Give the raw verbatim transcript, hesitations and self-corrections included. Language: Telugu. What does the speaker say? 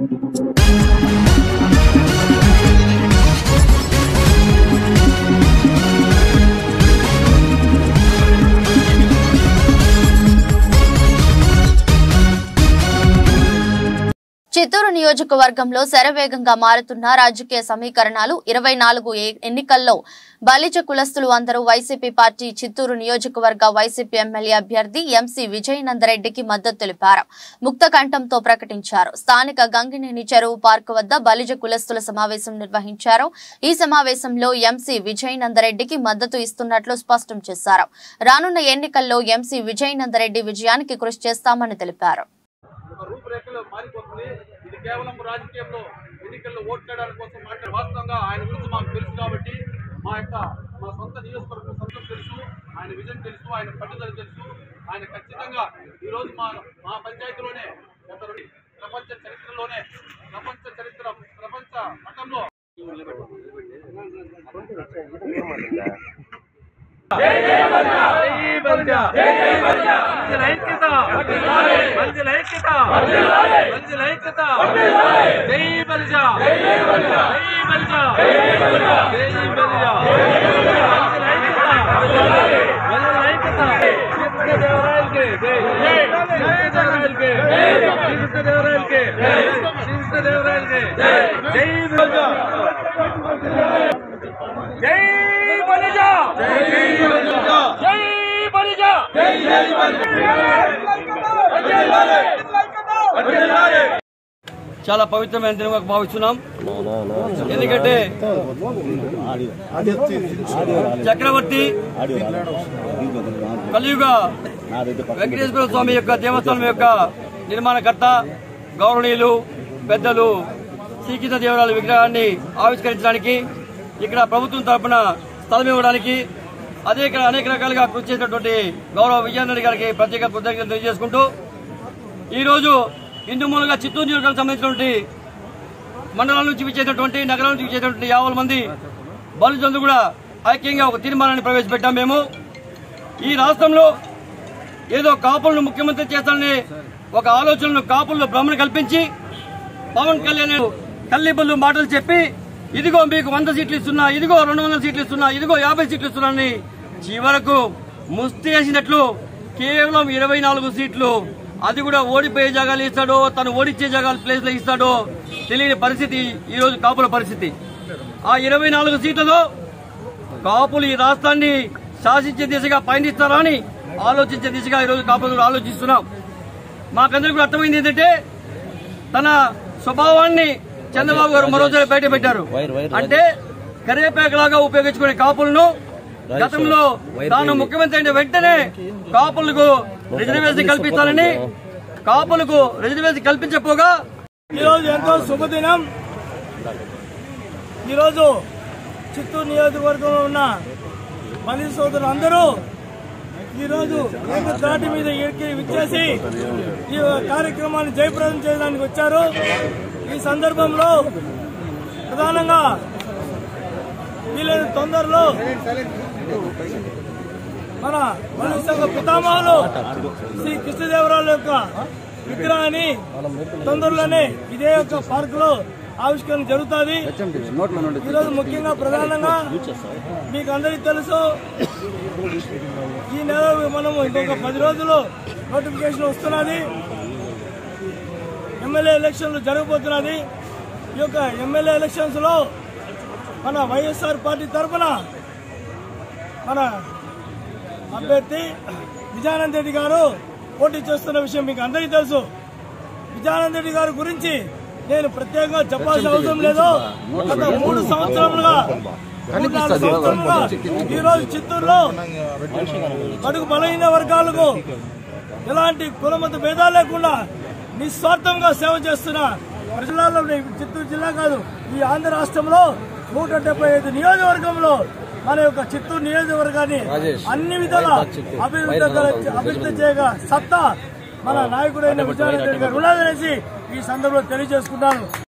చిత్తూరు నియోజకవర్గంలో శరవేగంగా మారుతున్న రాజకీయ సమీకరణాలు ఇరవై నాలుగు ఎన్నికల్లో బలిజ కులస్తులు అందరూ వైసీపీ పార్టీ చిత్తూరు నియోజకవర్గ వైసీపీ ఎమ్మెల్యే అభ్యర్థి ఎంసీ విజయనందరెడ్డికి మద్దతు తెలిపారు. ముక్త కంఠంతో ప్రకటించారు. స్థానిక గంగినేని చెరువు పార్క్ వద్ద బలిజ కులస్తుల సమావేశం నిర్వహించారు. ఈ సమావేశంలో ఎంసీ విజయనందరెడ్డికి మద్దతు ఇస్తున్నట్లు స్పష్టం చేశారు. రానున్న ఎన్నికల్లో ఎంసీ విజయనందరెడ్డి విజయానికి కృషి చేస్తామని తెలిపారు. రూపురేఖలు మారిపోతుంది. ఇది కేవలం రాజకీయంలో ఎన్నికల్లో ఓట్లేయడానికి కోసం మాట్లాడే వాస్తవంగా ఆయన గురించి మాకు తెలుసు కాబట్టి మా యొక్క మా సొంత నియోజకవర్గం సొంతం తెలుసు, ఆయన విజన్ తెలుసు, ఆయన పట్టుదల తెలుసు. ఆయన ఖచ్చితంగా ఈరోజు మా మా పంచాయతీలోనే ప్రపంచ చరిత్రలోనే ప్రపంచ చరిత్ర ప్రపంచ మఠంలో చాలా పవిత్రమైన దినంగా భావిస్తున్నాం. ఎందుకంటే చక్రవర్తి కలియుగ వెంకటేశ్వర స్వామి యొక్క దేవస్థానం యొక్క నిర్మాణకర్త గౌరవనీయులు పెద్దలు శ్రీకృష్ణ దేవరాయల విగ్రహాన్ని ఆవిష్కరించడానికి ఇక్కడ ప్రభుత్వం తరఫున స్థలం ఇవ్వడానికి అదే అనేక రకాలుగా కృషి చేసినటువంటి గౌరవ విజయనరెడ్డి గారికి ప్రత్యేక కృతజ్ఞతలు తెలియజేసుకుంటూ ఈరోజు హిందూ మూలంగా చిత్తూరు నియోజకవర్గానికి సంబంధించినటువంటి మండలాల నుంచి విచ్చేసినటువంటి నగరాల నుంచి విచ్చేసినటువంటి యాభై మంది బలిజంతులు కూడా ఐక్యంగా ఒక తీర్మానాన్ని ప్రవేశపెట్టాం. మేము ఈ రాష్ట్రంలో ఏదో కాపులను ముఖ్యమంత్రి చేస్తానని ఒక ఆలోచనను కాపుల్లో భ్రమను కల్పించి పవన్ కళ్యాణ్ కల్లిబుల్లు మాటలు చెప్పి ఇదిగో మీకు వంద సీట్లు ఇస్తున్నా, ఇదిగో రెండు వందల సీట్లు ఇస్తున్నా, ఇదిగో యాభై సీట్లు ఇస్తున్నాని చివరకు ముస్తి వేసినట్లు కేవలం ఇరవై నాలుగు సీట్లు, అది కూడా ఓడిపోయే జాగాలు ఇస్తాడో తను ఓడిచ్చే జాగాలు ప్లేస్ లో ఇస్తాడో తెలియని పరిస్థితి ఈ రోజు కాపుల పరిస్థితి. ఆ ఇరవై నాలుగు సీట్లలో కాపులు ఈ రాష్ట్రాన్ని శాసించే దిశగా పయనిస్తారా అని ఆలోచించే దిశగా ఈ రోజు కాపులు ఆలోచిస్తున్నాం. మాకందరికీ కూడా అర్థమైంది ఏంటంటే తన స్వభావాన్ని చంద్రబాబు గారు మరోసారి బయట పెట్టారు. అంటే కరివేపాకలాగా ఉపయోగించుకునే కాపులను గతంలో తాను ముఖ్యమంత్రి అయిన వెంటనే కాపులకు రిజర్వేషన్ కల్పిస్తానని కాపులకు రిజర్వేషన్ కల్పించకపోగా ఈరోజు ఎంతో శుభదినం. ఈరోజు చిత్తూరు నియోజకవర్గంలో ఉన్న బలి సోదరులు అందరూ ఈరోజు ఏక దాటి మీద విచ్చేసి ఈ కార్యక్రమాన్ని జయప్రదం చేయడానికి వచ్చారు. ఈ సందర్భంలో ప్రధానంగా వీలైన తొందరలో మన బలి సంఘ పితామహులు శ్రీ కృష్ణదేవరాయల యొక్క విగ్రహాన్ని తొందరలోనే ఇదే యొక్క పార్క్ లో ఆవిష్కరణ జరుగుతుంది. ఈరోజు ముఖ్యంగా ప్రధానంగా మీకు అందరికీ తెలుసు, ఈ నెల మనము ఇంకొక పది రోజులు నోటిఫికేషన్ వస్తున్నది. ఎమ్మెల్యే ఎలక్షన్లు జరగబోతున్నది. ఈ యొక్క ఎమ్మెల్యే ఎలక్షన్స్ లో మన వైఎస్ఆర్ పార్టీ తరఫున మన అభ్యర్థి విజయానంద రెడ్డి గారు పోటీ చేస్తున్న విషయం మీకు అందరికీ తెలుసు. విజయానంద రెడ్డి గారి గురించి నేను ప్రత్యేకంగా చెప్పాల్సిన అవసరం లేదు. గత మూడు సంవత్సరాలుగా మూడు నాలుగు సంవత్సరాలుగా ఈ రోజు చిత్తూరులో బడుగు బలహీన వర్గాలకు ఎలాంటి కులమత భేదాలు లేకుండా నిస్వార్థంగా సేవ చేస్తున్న జిల్లాలో చిత్తూరు జిల్లా కాదు, ఈ ఆంధ్ర రాష్ట్రంలో నూట డెబ్బై ఐదు నియోజకవర్గంలో మన యొక్క చిత్తూరు నియోజకవర్గాన్ని అన్ని విధాల అభివృద్ధి అభివృద్ధి చేయగా సత్తా మన నాయకుడైన విజయానంద రెడ్డి గారు ఉన్నదనేసి ఈ సందర్భంలో తెలియజేసుకుంటాను.